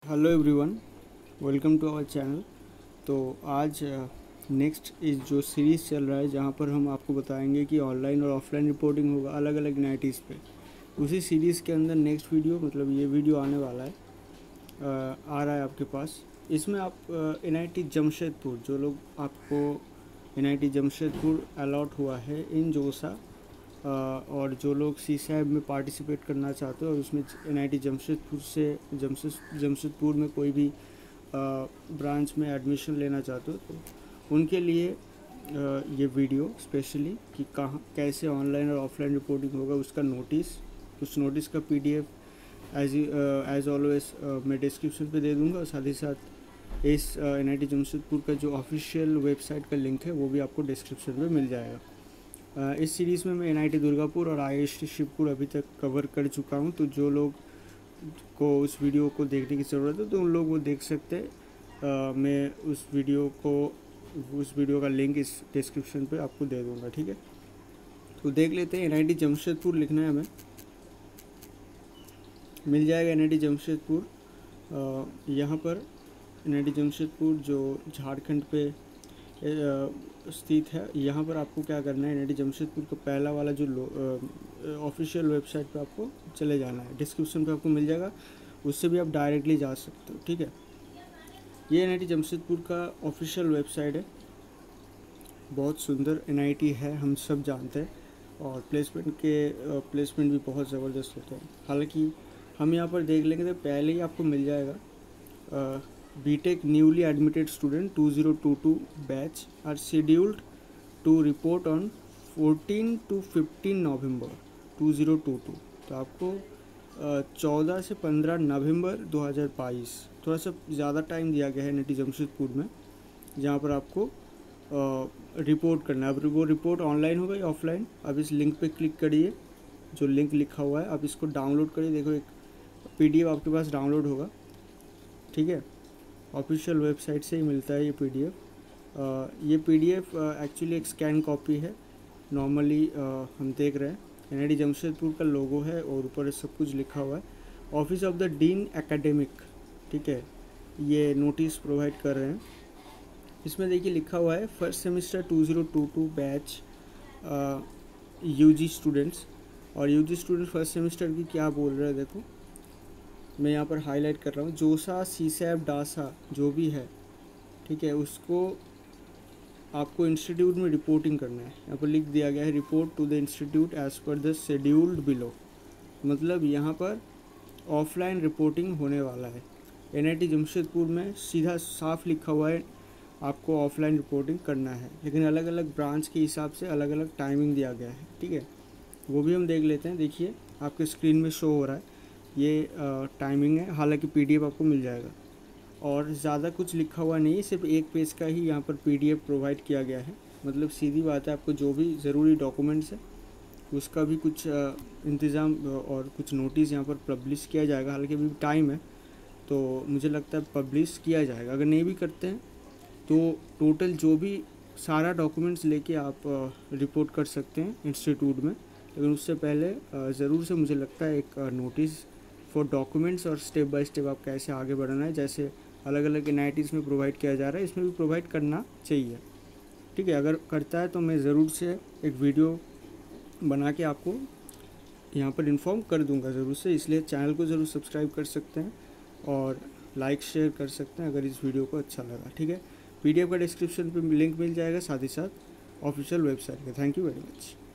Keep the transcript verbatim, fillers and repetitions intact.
Hello everyone, welcome to our channel. तो आज next इस जो सीरीज़ चल रहा है जहाँ पर हम आपको बताएंगे कि ऑनलाइन और ऑफलाइन रिपोर्टिंग होगा अलग अलग एन आई टीज़ पे। उसी सीरीज़ के अंदर नेक्स्ट वीडियो मतलब ये वीडियो आने वाला है, आ, आ रहा है आपके पास। इसमें आप एन आई टी जमशेदपुर, जो लोग आपको N I T Jamshedpur allot हुआ है इन जोसा, और जो लोग सी सैब में पार्टिसिपेट करना चाहते हो और उसमें एन आई टी जमशेदपुर से जमशेद जमशेदपुर में कोई भी ब्रांच में एडमिशन लेना चाहते हो तो उनके लिए आ, ये वीडियो स्पेशली कि कहाँ कैसे ऑनलाइन और ऑफलाइन रिपोर्टिंग होगा उसका नोटिस, उस नोटिस का P D F as as always मैं डिस्क्रिप्शन पे दे दूँगा। और साथ ही साथ इस एन आई टी जमशेदपुर का जो ऑफिशियल वेबसाइट का लिंक है वो भी आपको डिस्क्रिप्शन में मिल जाएगा। इस सीरीज़ में मैं एन आई टी दुर्गापुर और I I S T Shibpur अभी तक कवर कर चुका हूं, तो जो लोग को उस वीडियो को देखने की ज़रूरत है तो उन लोग वो देख सकते हैं। मैं उस वीडियो को उस वीडियो का लिंक इस डिस्क्रिप्शन पे आपको दे दूंगा, ठीक है। तो देख लेते हैं। एन आई टी जमशेदपुर लिखना है हमें, मिल जाएगा एन आई टी जमशेदपुर। यहाँ पर एन आई टी जमशेदपुर जो झारखंड पे स्थित है, यहाँ पर आपको क्या करना है, एन आई टी जमशेदपुर का पहला वाला जो ऑफिशियल वेबसाइट पे आपको चले जाना है। डिस्क्रिप्शन पे आपको मिल जाएगा, उससे भी आप डायरेक्टली जा सकते हो, ठीक है। ये एन आई टी जमशेदपुर का ऑफिशियल वेबसाइट है, बहुत सुंदर एन आई टी है, हम सब जानते हैं। और प्लेसमेंट के प्लेसमेंट भी बहुत ज़बरदस्त होते हैं। हालांकि हम यहाँ पर देख लेंगे तो पहले ही आपको मिल जाएगा B Tech newly admitted student two zero two two batch are scheduled to report on fourteen to fifteen November two zero two two. तो आपको चौदह से पंद्रह नवंबर दो हज़ार बाईस, थोड़ा सा ज़्यादा टाइम दिया गया है एन आई टी जमशेदपुर में, जहाँ पर आपको रिपोर्ट करना है। अब वो रिपोर्ट ऑनलाइन होगा या ऑफलाइन, अब इस लिंक पे क्लिक करिए, जो लिंक लिखा हुआ है आप इसको डाउनलोड करिए। देखो एक पी डी एफ आपके पास डाउनलोड होगा, ठीक है। ऑफिशियल वेबसाइट से ही मिलता है ये पी डी एफ। ये पी डी एफ एक्चुअली एक स्कैन कॉपी है। नॉर्मली हम देख रहे हैं एन आई टी जमशेदपुर का लोगो है और ऊपर सब कुछ लिखा हुआ है, office of the dean academic, ठीक है। ये नोटिस प्रोवाइड कर रहे हैं। इसमें देखिए लिखा हुआ है first semester two zero two two batch U G students. और U G student first semester की क्या बोल रहे हैं, देखो मैं यहाँ पर हाईलाइट कर रहा हूँ। जोसा, सी सैब, डासा जो भी है, ठीक है, उसको आपको इंस्टीट्यूट में रिपोर्टिंग करना है। यहाँ पर लिख दिया गया है report to the institute as per the scheduled below. मतलब यहाँ पर ऑफलाइन रिपोर्टिंग होने वाला है। एन आई टी जमशेदपुर में सीधा साफ लिखा हुआ है आपको ऑफलाइन रिपोर्टिंग करना है, लेकिन अलग अलग ब्रांच के हिसाब से अलग अलग टाइमिंग दिया गया है, ठीक है। वो भी हम देख लेते हैं। देखिए आपके स्क्रीन में शो हो रहा है ये टाइमिंग है, हालांकि पी डी एफ आपको मिल जाएगा और ज़्यादा कुछ लिखा हुआ नहीं है, सिर्फ एक पेज का ही यहाँ पर पी डी एफ प्रोवाइड किया गया है। मतलब सीधी बात है, आपको जो भी ज़रूरी डॉक्यूमेंट्स है उसका भी कुछ इंतज़ाम और कुछ नोटिस यहाँ पर पब्लिश किया जाएगा। हालांकि अभी टाइम है तो मुझे लगता है पब्लिश किया जाएगा। अगर नहीं भी करते हैं तो टोटल जो भी सारा डॉक्यूमेंट्स लेके आप रिपोर्ट कर सकते हैं इंस्टीट्यूट में, लेकिन उससे पहले ज़रूर से मुझे लगता है एक नोटिस फॉर डॉक्यूमेंट्स और स्टेप बाय स्टेप आप कैसे आगे बढ़ना है, जैसे अलग अलग एन आई टीज़ में प्रोवाइड किया जा रहा है, इसमें भी प्रोवाइड करना चाहिए, ठीक है। अगर करता है तो मैं ज़रूर से एक वीडियो बना के आपको यहाँ पर इन्फॉर्म कर दूँगा ज़रूर से। इसलिए चैनल को ज़रूर सब्सक्राइब कर सकते हैं और लाइक शेयर कर सकते हैं अगर इस वीडियो को अच्छा लगा, ठीक है। पी डी एफ का डिस्क्रिप्शन पे लिंक मिल जाएगा, साथ ही साथ ऑफिशियल वेबसाइट का। Thank you very much.